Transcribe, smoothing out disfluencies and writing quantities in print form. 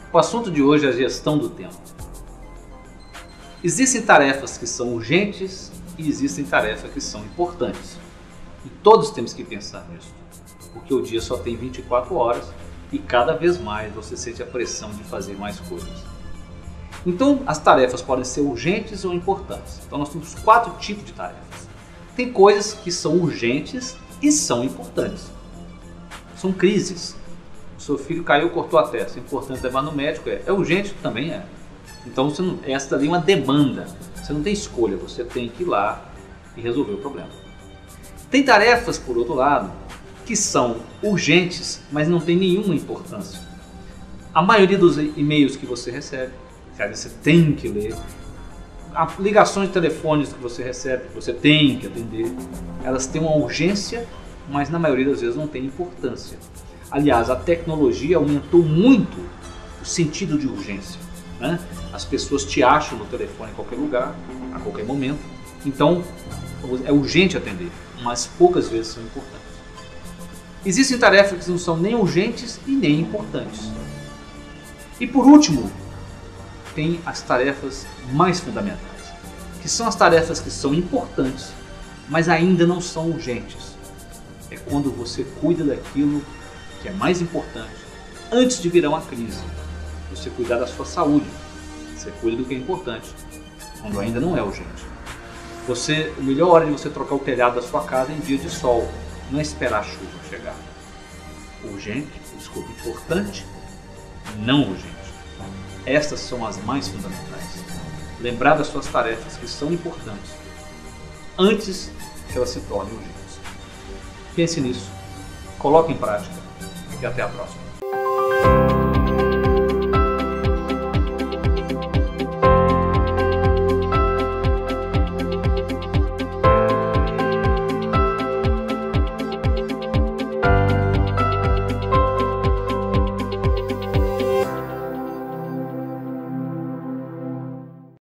O assunto de hoje é a gestão do tempo. Existem tarefas que são urgentes e existem tarefas que são importantes. E todos temos que pensar nisso, porque o dia só tem 24 horas e cada vez mais você sente a pressão de fazer mais coisas. Então as tarefas podem ser urgentes ou importantes. Então nós temos 4 tipos de tarefas. Tem coisas que são urgentes e são importantes. São crises. O seu filho caiu, cortou a testa, é importante levar no médico, é urgente? Também é. Então essa ali é uma demanda, você não tem escolha, você tem que ir lá e resolver o problema. Tem tarefas, por outro lado, que são urgentes, mas não tem nenhuma importância. A maioria dos e-mails que você recebe, você tem que ler, ligações de telefones que você recebe, você tem que atender, elas têm uma urgência, mas na maioria das vezes não tem importância. Aliás, a tecnologia aumentou muito o sentido de urgência, né? As pessoas te acham no telefone em qualquer lugar, a qualquer momento, então é urgente atender, mas poucas vezes são importantes. Existem tarefas que não são nem urgentes e nem importantes. E por último, tem as tarefas mais fundamentais, que são as tarefas que são importantes, mas ainda não são urgentes. É quando você cuida daquilo que é mais importante antes de virar uma crise. Você cuidar da sua saúde, você cuida do que é importante, quando ainda não é urgente. A melhor hora de você trocar o telhado da sua casa é em dia de sol, não é esperar a chuva chegar. Importante, não urgente. Estas são as mais fundamentais. Lembrar das suas tarefas que são importantes antes que elas se tornem urgentes. Pense nisso, coloque em prática e até a próxima.